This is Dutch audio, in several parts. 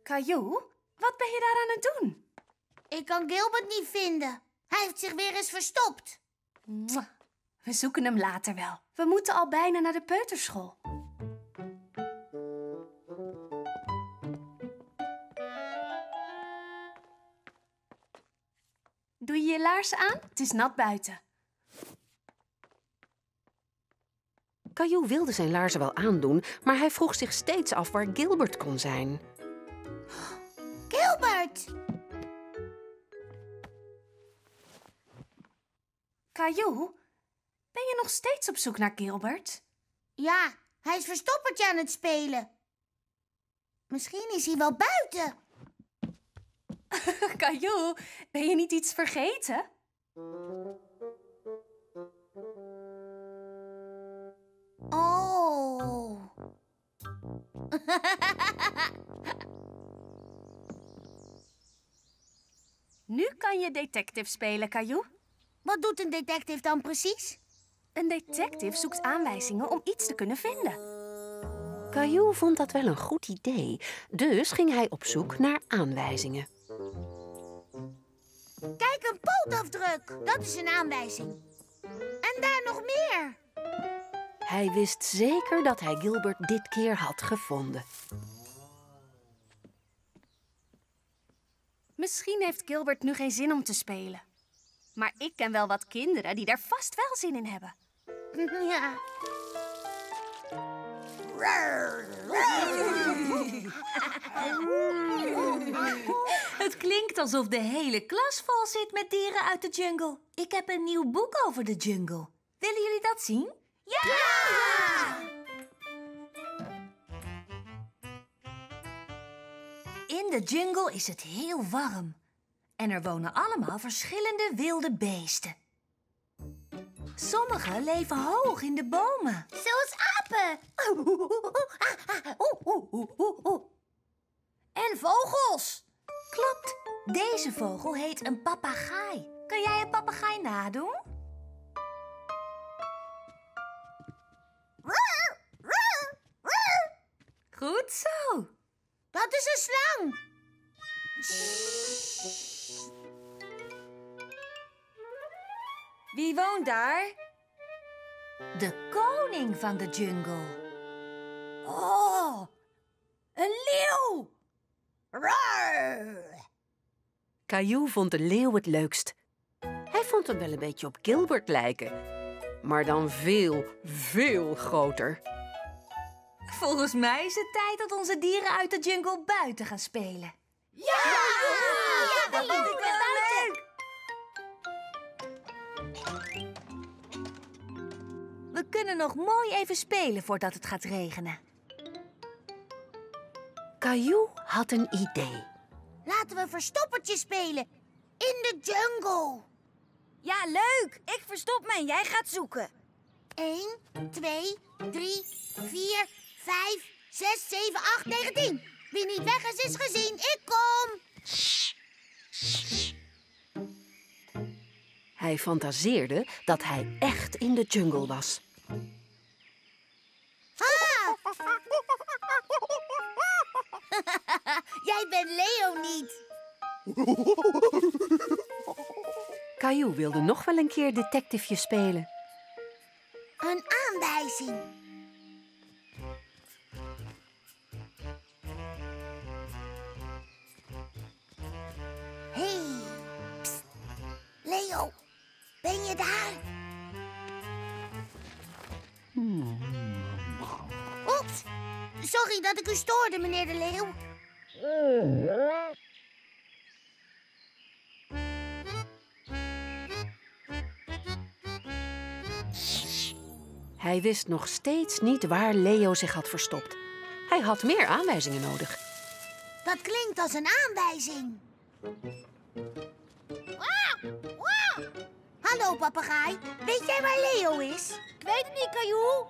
Caillou, wat ben je daar aan het doen? Ik kan Gilbert niet vinden. Hij heeft zich weer eens verstopt. Mwah. We zoeken hem later wel. We moeten al bijna naar de peuterschool. Doe je je laarzen aan? Het is nat buiten. Caillou wilde zijn laarzen wel aandoen, maar hij vroeg zich steeds af waar Gilbert kon zijn. Gilbert! Caillou, ben je nog steeds op zoek naar Gilbert? Ja, hij is verstoppertje aan het spelen. Misschien is hij wel buiten. Caillou, ben je niet iets vergeten? Oh. Nu kan je detective spelen, Caillou. Wat doet een detective dan precies? Een detective zoekt aanwijzingen om iets te kunnen vinden. Caillou vond dat wel een goed idee, dus ging hij op zoek naar aanwijzingen. Kijk, een pootafdruk. Dat is een aanwijzing. En daar nog meer. Hij wist zeker dat hij Gilbert dit keer had gevonden. Misschien heeft Gilbert nu geen zin om te spelen. Maar ik ken wel wat kinderen die daar vast wel zin in hebben. Ja. Het klinkt alsof de hele klas vol zit met dieren uit de jungle. Ik heb een nieuw boek over de jungle. Willen jullie dat zien? Ja! In de jungle is het heel warm. En er wonen allemaal verschillende wilde beesten. Sommige leven hoog in de bomen. Zoals apen. En vogels. Klopt. Deze vogel heet een papegaai. Kan jij een papegaai nadoen? Goed zo. Dat is een slang. Wie woont daar? De koning van de jungle. Oh, een leeuw. Caillou vond de leeuw het leukst. Hij vond hem wel een beetje op Gilbert lijken, maar dan veel, veel groter. Volgens mij is het tijd dat onze dieren uit de jungle buiten gaan spelen. Ja! Ja, dat vind ik wel leuk. We kunnen nog mooi even spelen voordat het gaat regenen. Caillou had een idee. Laten we verstoppertje spelen. In de jungle. Ja, leuk. Ik verstop me en jij gaat zoeken. 1, 2, 3, 4, 5, 6, 7, 8, 9, 10. Wie niet weg is, is gezien. Ik kom. Hij fantaseerde dat hij echt in de jungle was. Ah! Jij bent Leo niet. Caillou wilde nog wel een keer detectiveje spelen. Een aanwijzing. Hey, pst. Leo, ben je daar? Oeps, sorry dat ik u stoorde, meneer de Leeuw. Hij wist nog steeds niet waar Leo zich had verstopt. Hij had meer aanwijzingen nodig. Dat klinkt als een aanwijzing. Hallo, papegaai. Weet jij waar Leo is? Ik weet het niet, Caillou.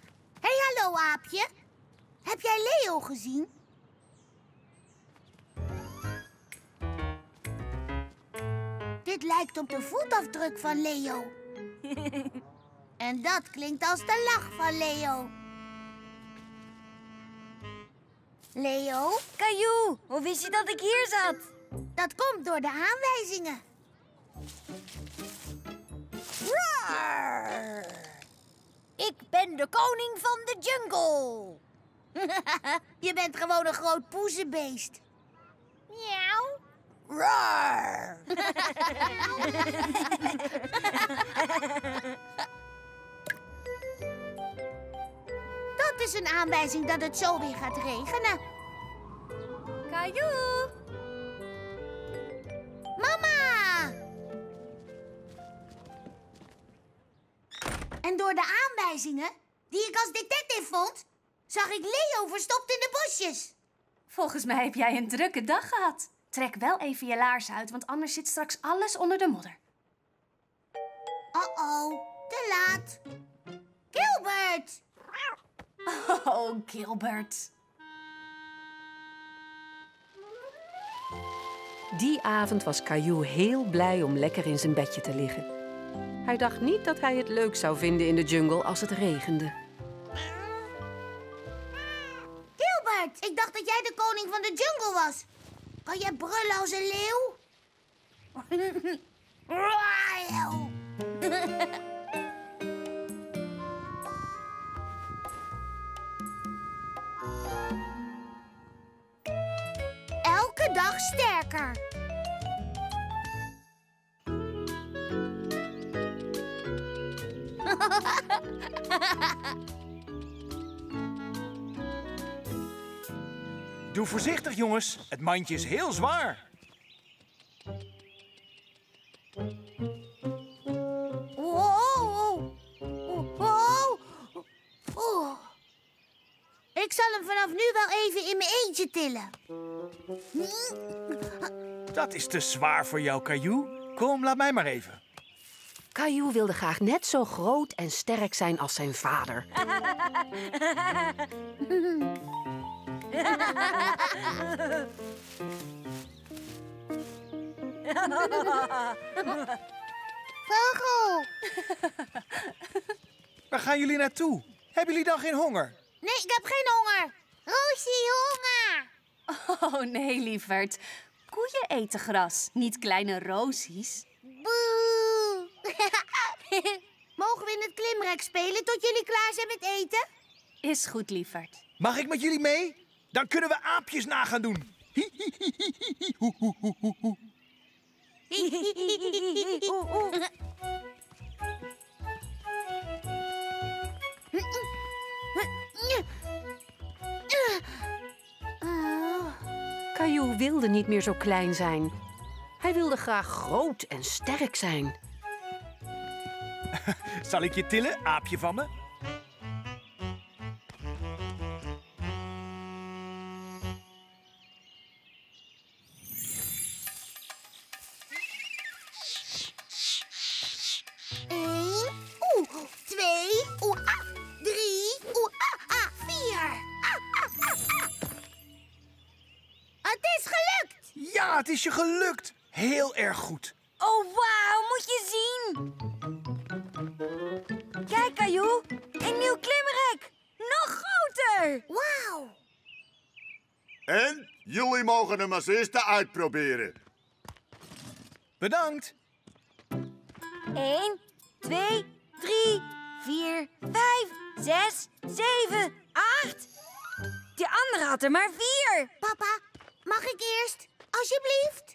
Hey, hallo, aapje. Heb jij Leo gezien? Dit lijkt op de voetafdruk van Leo. En dat klinkt als de lach van Leo. Leo? Caillou, hoe wist je dat ik hier zat? Dat komt door de aanwijzingen. Roar! Ik ben de koning van de jungle. Je bent gewoon een groot poezenbeest. Miauw. Roar! Dat is een aanwijzing dat het zo weer gaat regenen. Caillou! Mama! En door de aanwijzingen, die ik als detective vond, zag ik Leo verstopt in de bosjes. Volgens mij heb jij een drukke dag gehad. Trek wel even je laars uit, want anders zit straks alles onder de modder. Oh, te laat. Gilbert! Oh, Gilbert. Die avond was Caillou heel blij om lekker in zijn bedje te liggen. Hij dacht niet dat hij het leuk zou vinden in de jungle als het regende. Gilbert, ik dacht dat jij de koning van de jungle was. Kan jij brullen als een leeuw? Elke dag sterker. Doe voorzichtig, jongens. Het mandje is heel zwaar. Wow. Wow. Oh. Ik zal hem vanaf nu wel even in mijn eentje tillen. Dat is te zwaar voor jou, Caillou. Kom, laat mij maar even. Caillou wilde graag net zo groot en sterk zijn als zijn vader. Vogel. Waar gaan jullie naartoe? Hebben jullie dan geen honger? Nee, ik heb geen honger. Rosie, honger. Oh nee, lieverd. Koeien eten gras, niet kleine roosies. Boe. Mogen we in het klimrek spelen tot jullie klaar zijn met eten? Is goed, lieverd. Mag ik met jullie mee? Dan kunnen we aapjes na gaan doen. Caillou wilde niet meer zo klein zijn. Hij wilde graag groot en sterk zijn. Zal ik je tillen, aapje van me? Ja, het is je gelukt. Heel erg goed. Oh, wauw, moet je zien. Kijk, Caillou, een nieuw klimrek. Nog groter. Wauw. En jullie mogen hem als eerste uitproberen. Bedankt. 1, 2, 3, 4, 5, 6, 7, 8. Die andere had er maar 4. Papa, mag ik eerst? Alsjeblieft.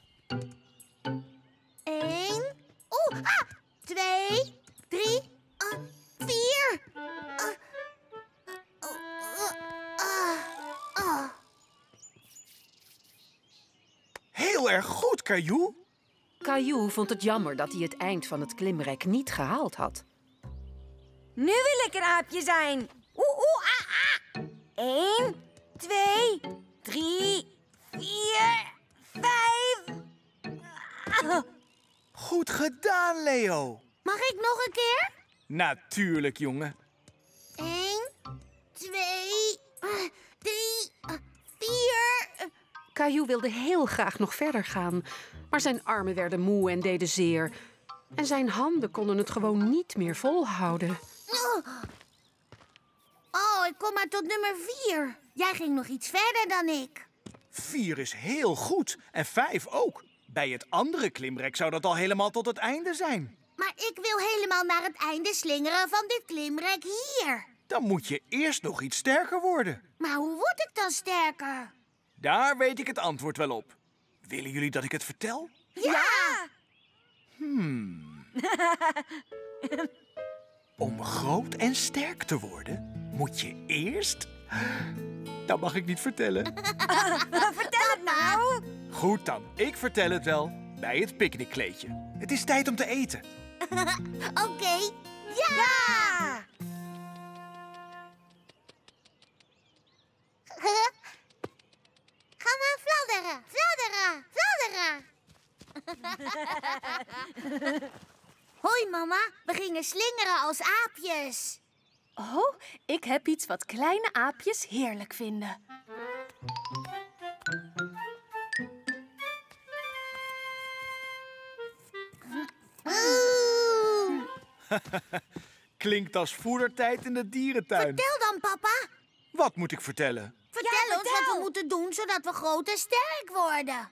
1. 2, 3, 4. Heel erg goed, Caillou. Caillou vond het jammer dat hij het eind van het klimrek niet gehaald had. Nu wil ik een aapje zijn. 1, 2, 3, 4, 5. Goed gedaan, Leo. Mag ik nog een keer? Natuurlijk, jongen. 1, 2, 3, 4, Caillou wilde heel graag nog verder gaan, maar zijn armen werden moe en deden zeer. En zijn handen konden het gewoon niet meer volhouden. Oh, ik kom maar tot nummer 4. Jij ging nog iets verder dan ik. 4 is heel goed en 5 ook. Bij het andere klimrek zou dat al helemaal tot het einde zijn. Maar ik wil helemaal naar het einde slingeren van dit klimrek hier. Dan moet je eerst nog iets sterker worden. Maar hoe word ik dan sterker? Daar weet ik het antwoord wel op. Willen jullie dat ik het vertel? Ja! Om groot en sterk te worden, moet je eerst... Dat mag ik niet vertellen. Vertel het nou. Goed dan, ik vertel het wel. Bij het picknickkleedje. Het is tijd om te eten. Oké. Ja! Ga maar fladderen, fladderen, fladderen. Hoi mama, we gingen slingeren als aapjes. Oh, ik heb iets wat kleine aapjes heerlijk vinden. Oeh. Klinkt als voedertijd in de dierentuin. Vertel dan papa. Wat moet ik vertellen? Vertel ons wat we moeten doen zodat we groot en sterk worden.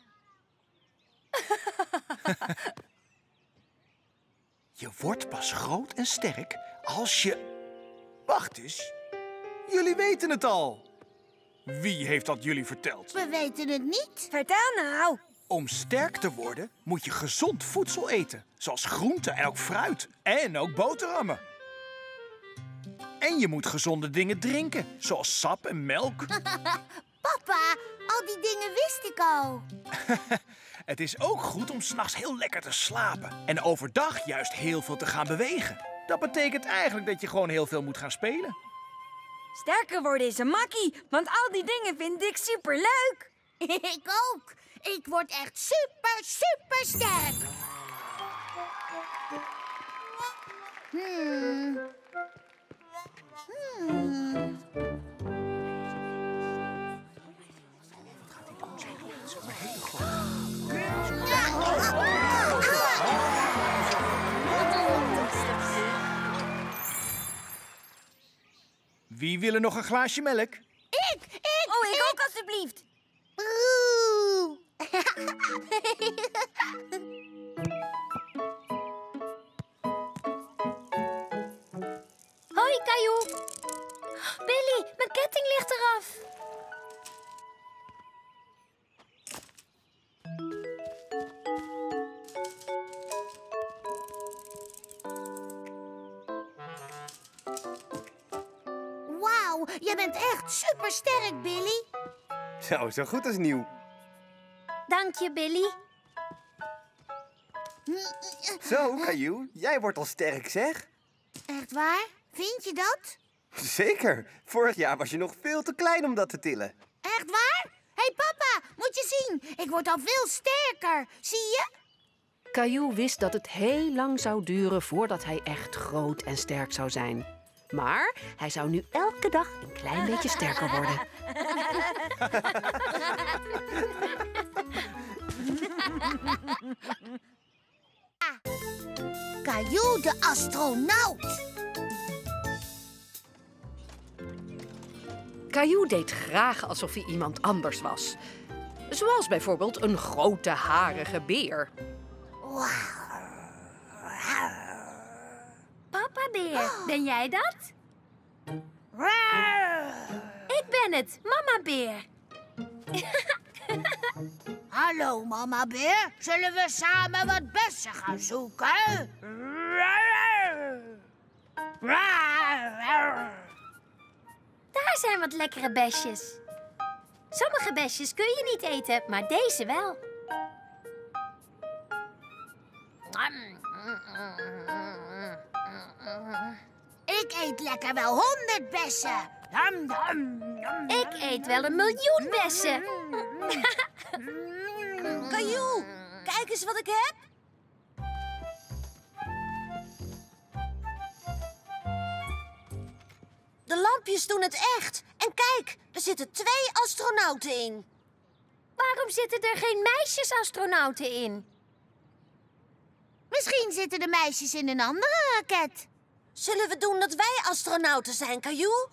Je wordt pas groot en sterk als je... Wacht eens. Jullie weten het al. Wie heeft dat jullie verteld? We weten het niet. Vertel nou. Om sterk te worden moet je gezond voedsel eten. Zoals groenten en ook fruit. En ook boterhammen. En je moet gezonde dingen drinken. Zoals sap en melk. Papa, al die dingen wist ik al. Het is ook goed om 's nachts heel lekker te slapen. En overdag juist heel veel te gaan bewegen. Dat betekent eigenlijk dat je gewoon heel veel moet gaan spelen. Sterker worden is een makkie, want al die dingen vind ik superleuk. Ik ook. Ik word echt super, super sterk. Wie wil er nog een glaasje melk? Oh, ik ook alstublieft. Oeh. Hoi, Caillou. Billy, mijn ketting ligt eraf. Wauw, jij bent echt super sterk, Billy. Zo goed als nieuw. Dank je, Billy. Zo, Caillou, jij wordt al sterk, zeg. Echt waar? Vind je dat? Zeker. Vorig jaar was je nog veel te klein om dat te tillen. Echt waar? Hé papa, moet je zien. Ik word al veel sterker. Zie je? Caillou wist dat het heel lang zou duren voordat hij echt groot en sterk zou zijn. Maar hij zou nu elke dag een klein beetje sterker worden. Caillou de astronaut. Caillou deed graag alsof hij iemand anders was. Zoals bijvoorbeeld een grote harige beer. Papa Beer, ben jij dat? Ik ben het, Mama Beer. Hallo mama beer, zullen we samen wat bessen gaan zoeken? Daar zijn wat lekkere besjes. Sommige besjes kun je niet eten, maar deze wel. Ik eet lekker wel 100 bessen. Ik eet wel 1 miljoen bessen. Caillou, kijk eens wat ik heb. De lampjes doen het echt. En kijk, er zitten 2 astronauten in. Waarom zitten er geen meisjesastronauten in? Misschien zitten de meisjes in een andere raket. Zullen we doen dat wij astronauten zijn, Caillou?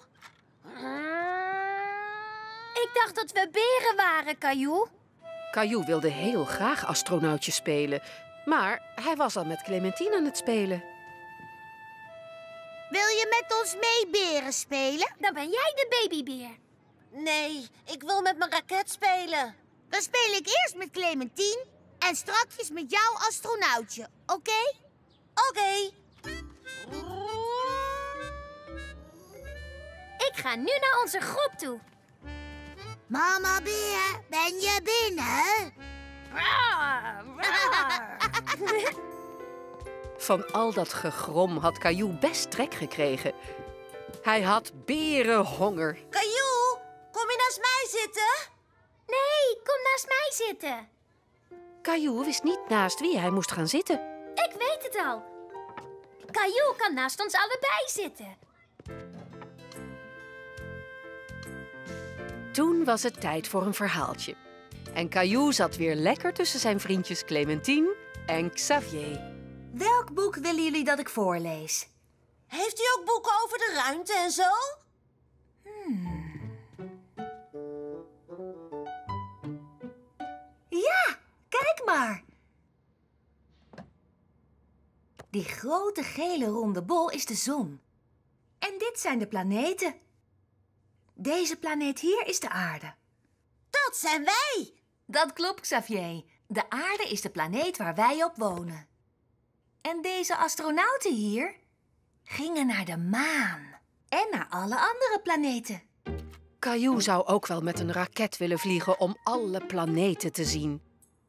Ik dacht dat we beren waren, Caillou. Caillou wilde heel graag astronautje spelen. Maar hij was al met Clementine aan het spelen. Wil je met ons mee beren spelen? Dan ben jij de babybeer. Nee, ik wil met mijn raket spelen. Dan speel ik eerst met Clementine en strakjes met jouw astronautje, oké? Oké. Ik ga nu naar onze groep toe. Mama beer, ben je binnen? Van al dat gegrom had Caillou best trek gekregen. Hij had berenhonger. Caillou, kom je naast mij zitten? Nee, kom naast mij zitten. Caillou wist niet naast wie hij moest gaan zitten. Ik weet het al. Caillou kan naast ons allebei zitten. Toen was het tijd voor een verhaaltje. En Caillou zat weer lekker tussen zijn vriendjes Clementine en Xavier. Welk boek willen jullie dat ik voorlees? Heeft u ook boeken over de ruimte en zo? Ja, kijk maar. Die grote gele ronde bol is de zon. En dit zijn de planeten. Deze planeet hier is de aarde. Dat zijn wij. Dat klopt, Xavier. De aarde is de planeet waar wij op wonen. En deze astronauten hier gingen naar de maan. En naar alle andere planeten. Caillou zou ook wel met een raket willen vliegen om alle planeten te zien.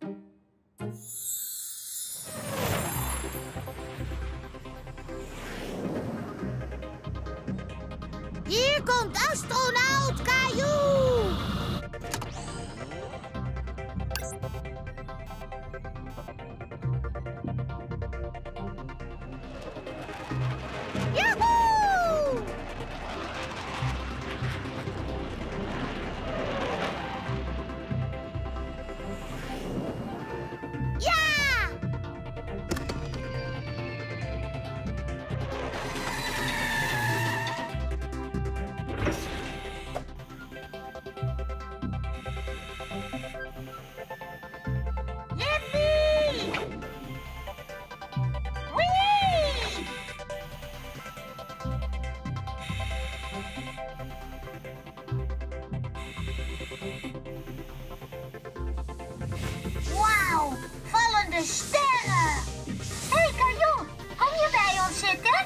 Hier komt astronaut Caillou! Joehoe! Ja! Yippie! Whee! Wauw, vallende sterren! Hé, Caillou, kom je bij ons zitten?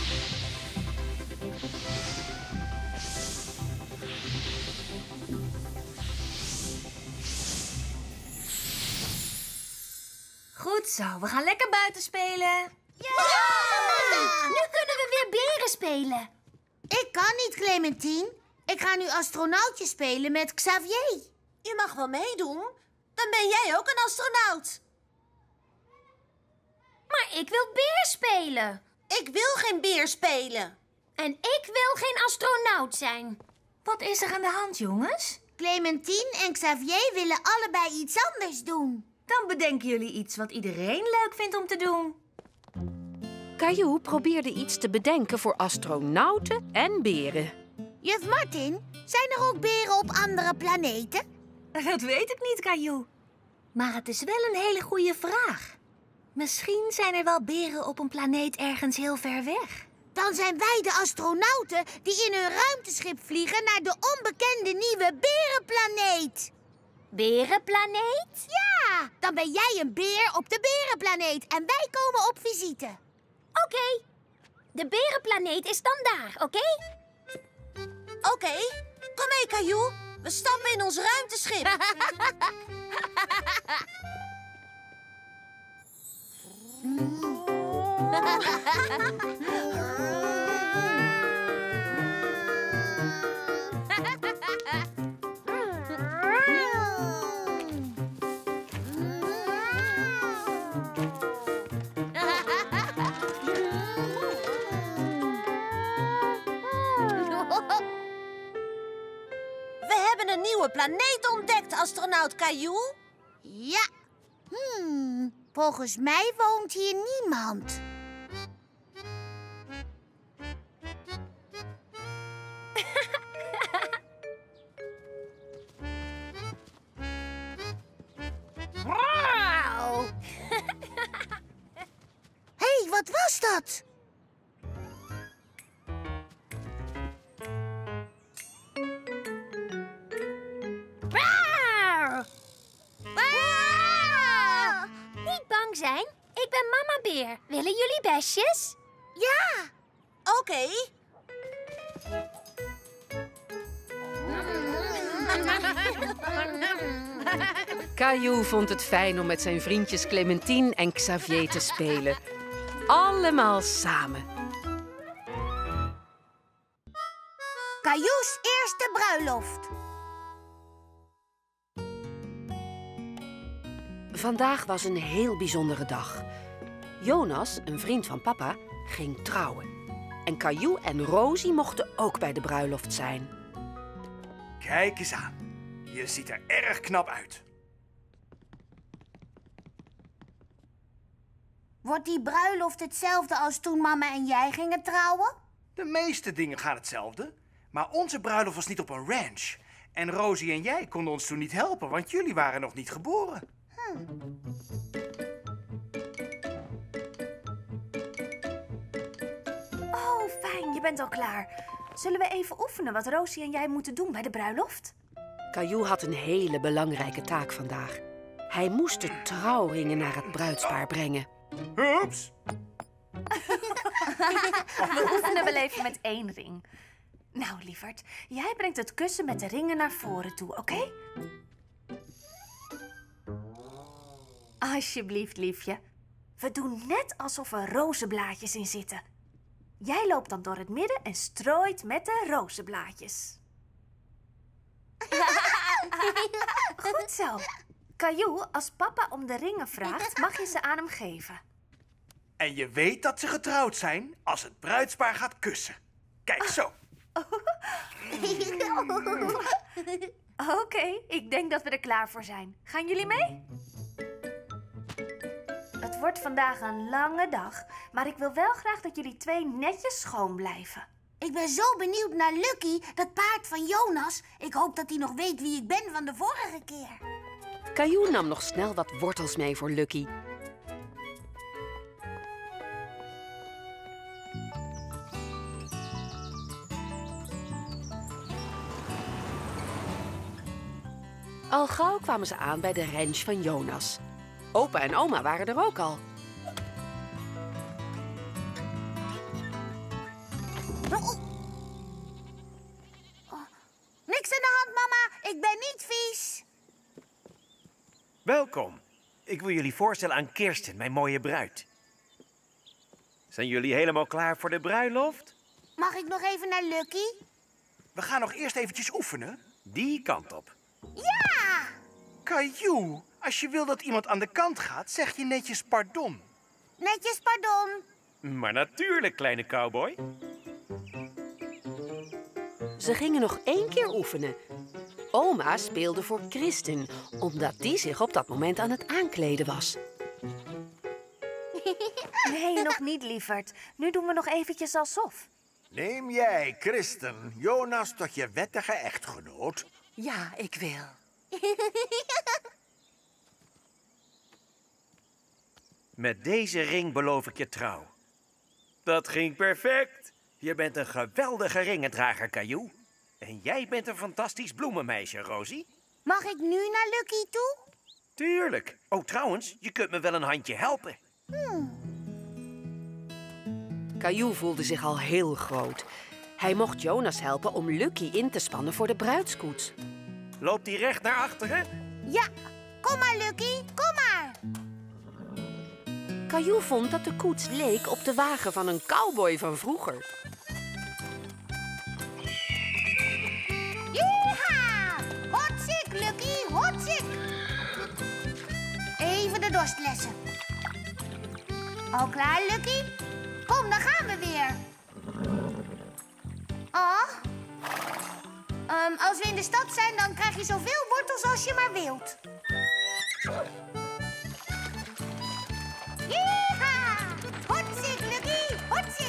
Goed zo, we gaan lekker buiten spelen. Nu kunnen we weer beren spelen. Ik kan niet, Clementine. Ik ga nu astronautje spelen met Xavier. Je mag wel meedoen. Dan ben jij ook een astronaut. Maar ik wil beer spelen. Ik wil geen beer spelen. En ik wil geen astronaut zijn. Wat is er aan de hand, jongens? Clementine en Xavier willen allebei iets anders doen. Dan bedenken jullie iets wat iedereen leuk vindt om te doen. Caillou probeerde iets te bedenken voor astronauten en beren. Juf Martin, zijn er ook beren op andere planeten? Dat weet ik niet, Caillou. Maar het is wel een hele goede vraag. Misschien zijn er wel beren op een planeet ergens heel ver weg. Dan zijn wij de astronauten die in hun ruimteschip vliegen naar de onbekende nieuwe berenplaneet. Berenplaneet? Ja, dan ben jij een beer op de berenplaneet en wij komen op visite. Oké. De berenplaneet is dan daar, oké? Oké, kom mee, Caillou. We stappen in ons ruimteschip. We hebben een nieuwe nieuwe planeet ontdekt, astronaut Caillou. Ja. Volgens mij woont hier niemand. Hé, wat was dat? Niet bang zijn. Ik ben Mama Beer. Willen jullie besjes? Ja. Oké. Caillou vond het fijn om met zijn vriendjes Clementine en Xavier te spelen. Allemaal samen. Caillou's eerste bruiloft. Vandaag was een heel bijzondere dag. Jonas, een vriend van papa, ging trouwen. En Caillou en Rosie mochten ook bij de bruiloft zijn. Kijk eens aan. Je ziet er erg knap uit. Wordt die bruiloft hetzelfde als toen mama en jij gingen trouwen? De meeste dingen gaan hetzelfde. Maar onze bruiloft was niet op een ranch. En Rosie en jij konden ons toen niet helpen, want jullie waren nog niet geboren. Oh, fijn, je bent al klaar. Zullen we even oefenen wat Rosie en jij moeten doen bij de bruiloft? Caillou had een hele belangrijke taak vandaag. Hij moest de trouwringen naar het bruidspaar brengen. Hups! We oefenen wel even met 1 ring. Nou, lieverd, jij brengt het kussen met de ringen naar voren toe, oké? Alsjeblieft, liefje. We doen net alsof er rozenblaadjes in zitten. Jij loopt dan door het midden en strooit met de rozenblaadjes. Goed zo. Caillou, als papa om de ringen vraagt, mag je ze aan hem geven. En je weet dat ze getrouwd zijn als het bruidspaar gaat kussen. Kijk zo. Oké, ik denk dat we er klaar voor zijn. Gaan jullie mee? Het wordt vandaag een lange dag, maar ik wil wel graag dat jullie 2 netjes schoon blijven. Ik ben zo benieuwd naar Lucky, dat paard van Jonas. Ik hoop dat hij nog weet wie ik ben van de vorige keer. Caillou nam nog snel wat wortels mee voor Lucky. Al gauw kwamen ze aan bij de ranch van Jonas. Opa en oma waren er ook al. Niks aan de hand, mama. Ik ben niet vies. Welkom. Ik wil jullie voorstellen aan Kirsten, mijn mooie bruid. Zijn jullie helemaal klaar voor de bruiloft? Mag ik nog even naar Lucky? We gaan nog eerst eventjes oefenen. Die kant op. Ja! Caillou, als je wil dat iemand aan de kant gaat, zeg je netjes pardon. Netjes pardon. Maar natuurlijk, kleine cowboy. Ze gingen nog 1 keer oefenen. Oma speelde voor Kristen, omdat die zich op dat moment aan het aankleden was. Nee, nog niet, lieverd. Nu doen we nog eventjes alsof. Neem jij, Kristen, Jonas tot je wettige echtgenoot? Ja, ik wil. Met deze ring beloof ik je trouw. Dat ging perfect. Je bent een geweldige ringendrager, Caillou. En jij bent een fantastisch bloemenmeisje, Rosie. Mag ik nu naar Lucky toe? Tuurlijk. Oh, trouwens, je kunt me wel een handje helpen. Caillou voelde zich al heel groot. Hij mocht Jonas helpen om Lucky in te spannen voor de bruidskoets. Loopt die recht naar achteren? Ja. Kom maar, Lucky. Kom maar. Caillou vond dat de koets leek op de wagen van een cowboy van vroeger. Yeeha! Hotsik, Lucky. Hotsik. Even de dorst lessen. Al klaar, Lucky? Kom, dan gaan we weer. Oh. Als we in de stad zijn, dan krijg je zoveel wortels als je maar wilt. Yeeha! Hotsik, Lucky! Hotsik!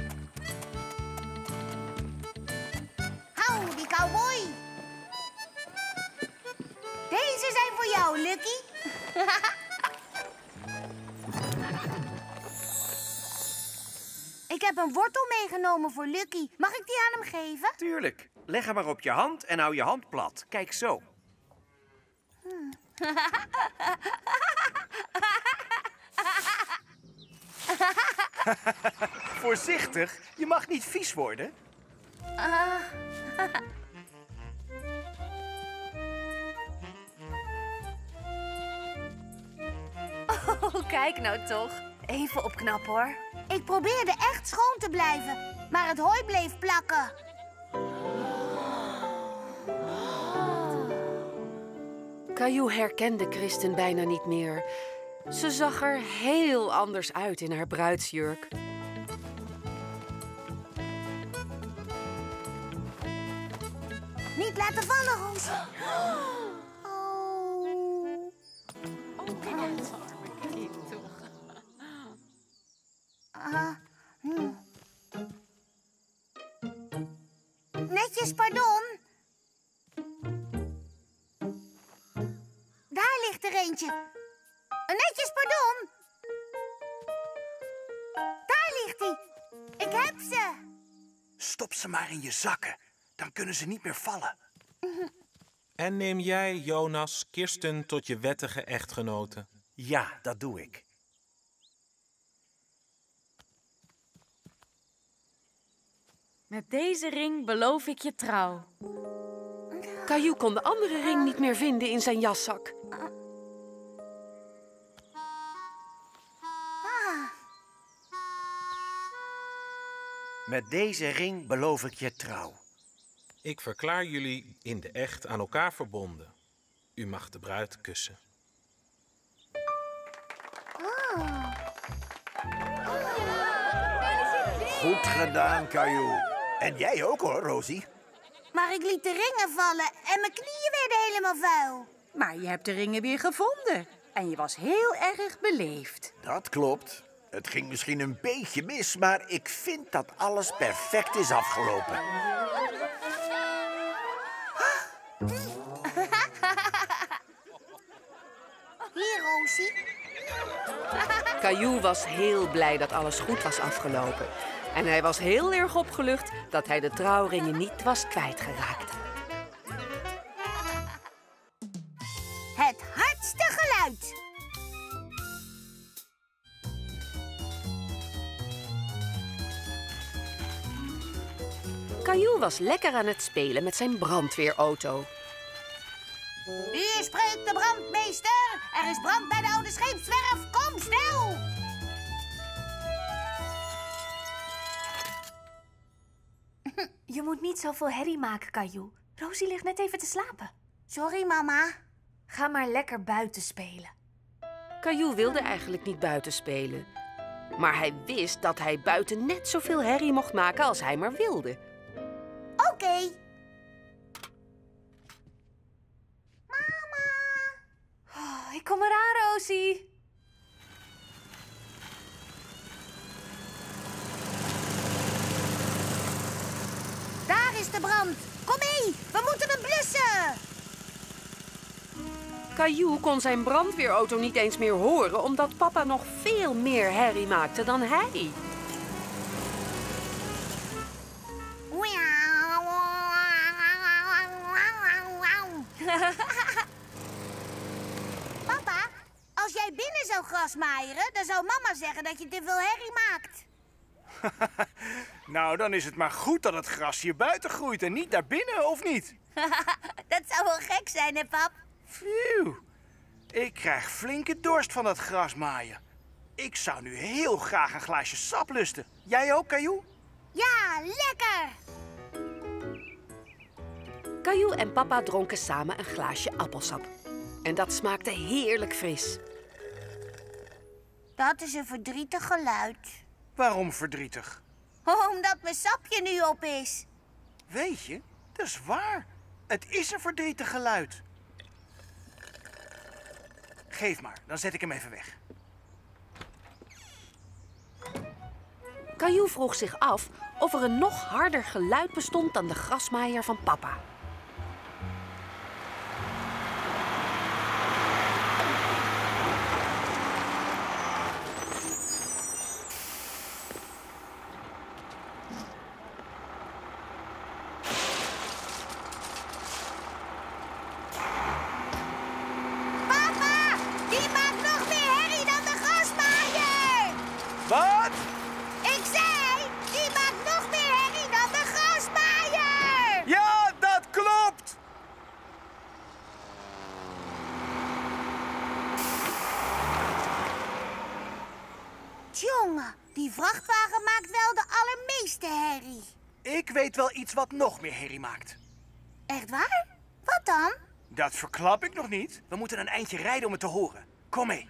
Hou die cowboy! Deze zijn voor jou, Lucky. Ik heb een wortel meegenomen voor Lucky. Mag ik die aan hem geven? Tuurlijk. Leg hem maar op je hand en hou je hand plat. Kijk zo. Voorzichtig, je mag niet vies worden. Oh, kijk nou toch. Even opknappen, hoor. Ik probeerde echt schoon te blijven, maar het hooi bleef plakken. Caillou herkende Kristen bijna niet meer. Ze zag er heel anders uit in haar bruidsjurk. Niet laten vallen, Roos. Netjes, pardon. Daar ligt er eentje. Netjes, pardon. Daar ligt hij. Ik heb ze. Stop ze maar in je zakken. Dan kunnen ze niet meer vallen. En neem jij, Jonas, Kirsten tot je wettige echtgenote? Ja, dat doe ik. Met deze ring beloof ik je trouw. Caillou kon de andere ring niet meer vinden in zijn jaszak. Met deze ring beloof ik je trouw. Ik verklaar jullie in de echt aan elkaar verbonden. U mag de bruid kussen. Goed gedaan, Caillou. En jij ook hoor, Rosie. Maar ik liet de ringen vallen en mijn knieën werden helemaal vuil. Maar je hebt de ringen weer gevonden. En je was heel erg beleefd. Dat klopt. Het ging misschien een beetje mis, maar ik vind dat alles perfect is afgelopen. Hier, Rosie. Caillou was heel blij dat alles goed was afgelopen. En hij was heel erg opgelucht dat hij de trouwringen niet was kwijtgeraakt. Het hardste geluid. Caillou was lekker aan het spelen met zijn brandweerauto. Hier spreekt de brandmeester. Er is brand bij de oude scheepswerf. Kom snel. Je moet niet zoveel herrie maken, Caillou. Rosie ligt net even te slapen. Sorry, mama. Ga maar lekker buiten spelen. Caillou wilde eigenlijk niet buiten spelen. Maar hij wist dat hij buiten net zoveel herrie mocht maken als hij maar wilde. Oké. Oh, ik kom eraan, Rosie. Daar is de brand. Kom mee, we moeten hem blussen. Caillou kon zijn brandweerauto niet eens meer horen, omdat papa nog veel meer herrie maakte dan hij. Papa, als jij binnen zou grasmaaieren, dan zou mama zeggen dat je te veel herrie maakt. Nou, dan is het maar goed dat het gras hier buiten groeit en niet daar binnen, of niet? Dat zou wel gek zijn, hè, pap? Phew. Ik krijg flinke dorst van dat grasmaaien. Ik zou nu heel graag een glaasje sap lusten. Jij ook, Caillou? Ja, lekker! Caillou en papa dronken samen een glaasje appelsap. En dat smaakte heerlijk fris. Dat is een verdrietig geluid. Waarom verdrietig? Omdat mijn sapje nu op is. Weet je, dat is waar. Het is een verdrietig geluid. Geef maar, dan zet ik hem even weg. Caillou vroeg zich af of er een nog harder geluid bestond dan de grasmaaier van papa. Papa, die maakt nog meer herrie dan de grasmaaier. Wat? Ik zei, die maakt nog meer herrie dan de grasmaaier. Ja, dat klopt! Tjonge, die vrachtwagen maakt wel de allermeeste herrie. Ik weet wel iets wat nog meer herrie maakt. Echt waar? Wat dan? Dat verklap ik nog niet. We moeten een eindje rijden om het te horen. Kom mee.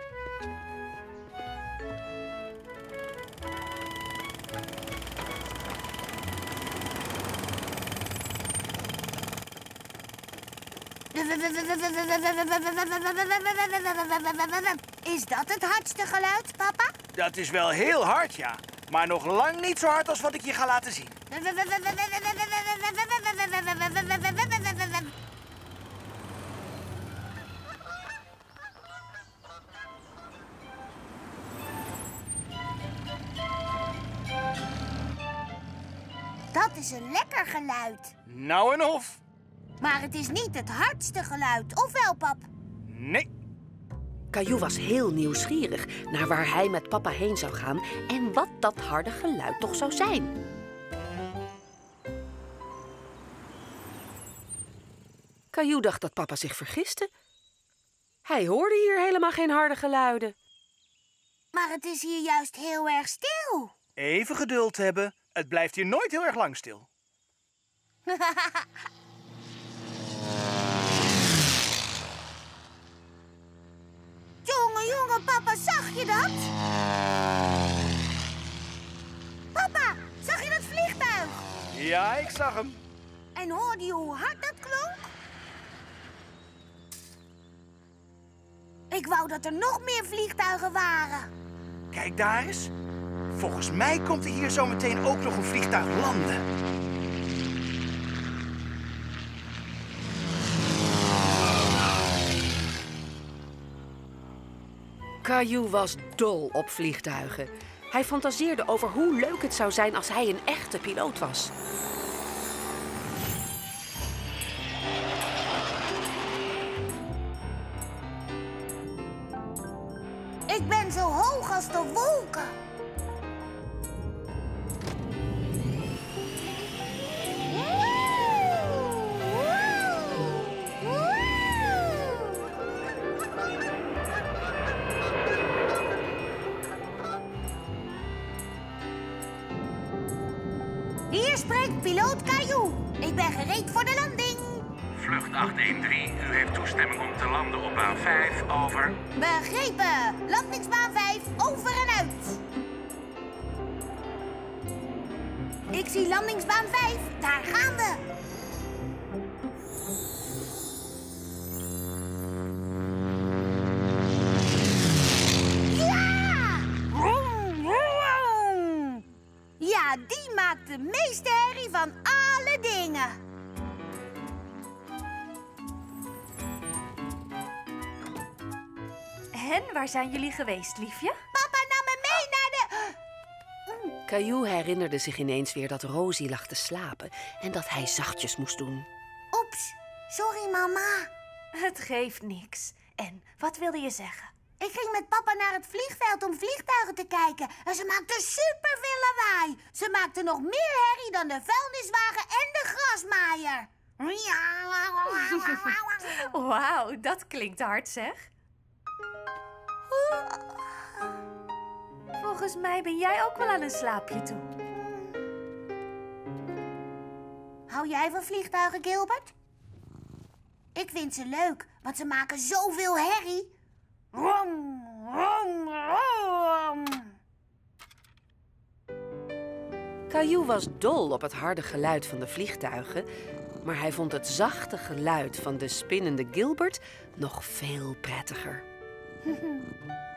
Is dat het hardste geluid, papa? Dat is wel heel hard, ja. Maar nog lang niet zo hard als wat ik je ga laten zien. Dat is een lekker geluid. Nou en of. Maar het is niet het hardste geluid, of wel, pap? Nee. Caillou was heel nieuwsgierig naar waar hij met papa heen zou gaan en wat dat harde geluid toch zou zijn. Caillou dacht dat papa zich vergiste. Hij hoorde hier helemaal geen harde geluiden. Maar het is hier juist heel erg stil. Even geduld hebben. Het blijft hier nooit heel erg lang stil. Jongen, papa, zag je dat? Papa, zag je dat vliegtuig? Ja, ik zag hem. En hoorde je hoe hard dat klonk? Ik wou dat er nog meer vliegtuigen waren. Kijk daar eens. Volgens mij komt er hier zo meteen ook nog een vliegtuig landen. Caillou was dol op vliegtuigen. Hij fantaseerde over hoe leuk het zou zijn als hij een echte piloot was. Ik ben zo hoog als de wolken. Hier spreekt piloot Caillou. Ik ben gereed voor de landing. Vlucht 813, u heeft toestemming om te landen op baan 5, over. Begrepen. Landingsbaan 5, over en uit. Ik zie landingsbaan 5, daar gaan we. Ja! Vroom, vroom. Ja, die maakt de meeste herrie van alle dingen. En waar zijn jullie geweest, liefje? Papa nam me mee naar de... Caillou herinnerde zich ineens weer dat Rosie lag te slapen en dat hij zachtjes moest doen. Oeps, sorry mama. Het geeft niks. En wat wilde je zeggen? Ik ging met papa naar het vliegveld om vliegtuigen te kijken. En ze maakten superveel lawaai. Ze maakten nog meer herrie dan de vuilniswagen en de grasmaaier. Wauw, dat klinkt hard, zeg. Volgens mij ben jij ook wel aan een slaapje toe. Hou jij van vliegtuigen, Gilbert? Ik vind ze leuk, want ze maken zoveel herrie. Rom, rom, rom. Caillou was dol op het harde geluid van de vliegtuigen, Maar hij vond het zachte geluid van de spinnende Gilbert nog veel prettiger.